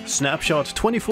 Snapshot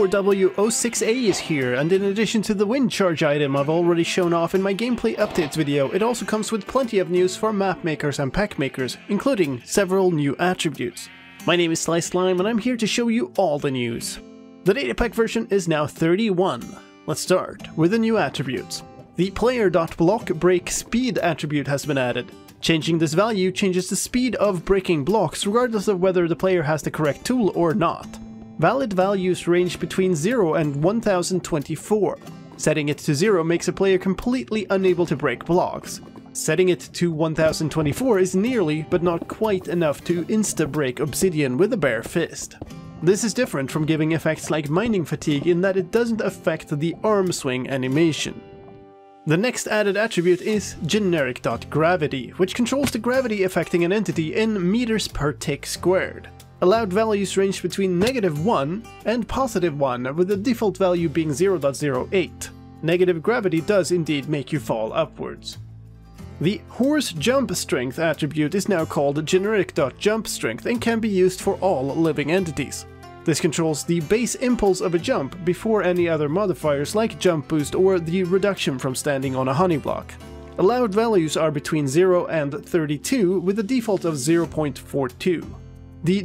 24w06a is here, and in addition to the wind charge item I've already shown off in my gameplay updates video, it also comes with plenty of news for map makers and pack makers, including several new attributes. My name is Slime and I'm here to show you all the news. The data pack version is now 31. Let's start with the new attributes. The player.blockBreakSpeed attribute has been added. Changing this value changes the speed of breaking blocks regardless of whether the player has the correct tool or not. Valid values range between 0 and 1024. Setting it to 0 makes a player completely unable to break blocks. Setting it to 1024 is nearly, but not quite enough to insta-break obsidian with a bare fist. This is different from giving effects like mining fatigue in that it doesn't affect the arm swing animation. The next added attribute is generic.gravity, which controls the gravity affecting an entity in meters per tick squared. Allowed values range between -1 and +1, with the default value being 0.08. Negative gravity does indeed make you fall upwards. The horse jump strength attribute is now called generic.jumpStrength and can be used for all living entities. This controls the base impulse of a jump before any other modifiers like jump boost or the reduction from standing on a honey block. Allowed values are between 0 and 32 with a default of 0.42. The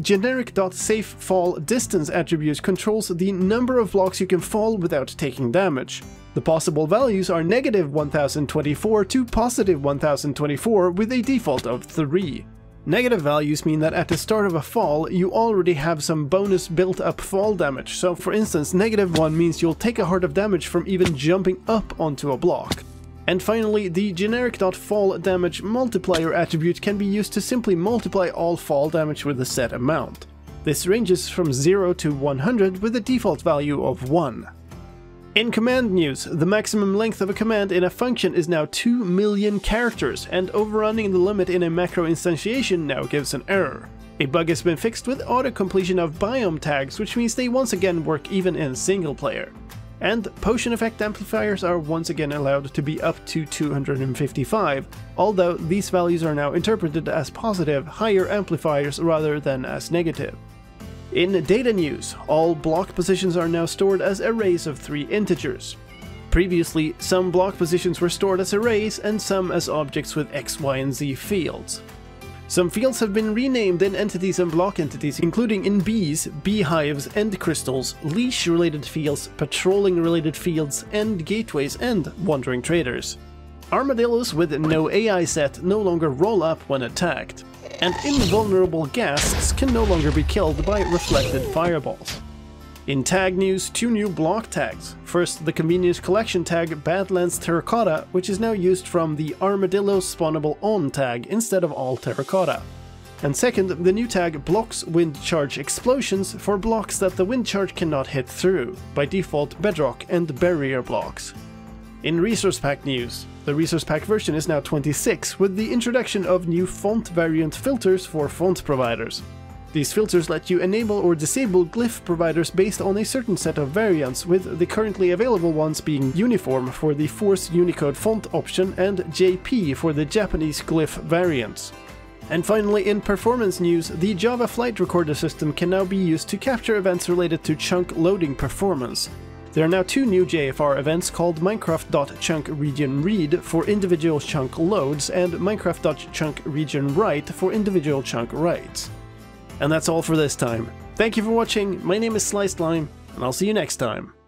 generic.safeFallDistance attribute controls the number of blocks you can fall without taking damage. The possible values are -1024 to +1024 with a default of 3. Negative values mean that at the start of a fall, you already have some bonus built-up fall damage, so for instance -1 means you'll take a heart of damage from even jumping up onto a block. And finally, the generic.falldamage multiplier attribute can be used to simply multiply all fall damage with a set amount. This ranges from 0 to 100 with a default value of 1. In command news, the maximum length of a command in a function is now 2 million characters, and overrunning the limit in a macro instantiation now gives an error. A bug has been fixed with auto-completion of biome tags, which means they once again work even in single player. And potion effect amplifiers are once again allowed to be up to 255, although these values are now interpreted as positive, higher amplifiers rather than as negative. In data news, all block positions are now stored as arrays of 3 integers. Previously, some block positions were stored as arrays and some as objects with X, Y, and Z fields. Some fields have been renamed in entities and block entities, including in bees, beehives, end crystals, leash-related fields, patrolling-related fields, end gateways, and wandering traders. Armadillos with no AI set no longer roll up when attacked, and invulnerable ghasts can no longer be killed by reflected fireballs. In tag news, 2 new block tags. First, the convenience collection tag Badlands Terracotta, which is now used from the Armadillo Spawnable On tag instead of all terracotta. And second, the new tag Blocks Wind Charge Explosions for blocks that the wind charge cannot hit through, by default bedrock and barrier blocks. In resource pack news, the resource pack version is now 26 with the introduction of new font variant filters for font providers. These filters let you enable or disable glyph providers based on a certain set of variants, with the currently available ones being Uniform for the Force Unicode font option and JP for the Japanese glyph variants. And finally, in performance news, the Java Flight Recorder system can now be used to capture events related to chunk loading performance. There are now 2 new JFR events called Minecraft.ChunkRegionRead for individual chunk loads and Minecraft.ChunkRegionWrite for individual chunk writes. And that's all for this time. Thank you for watching, my name is Slime, and I'll see you next time.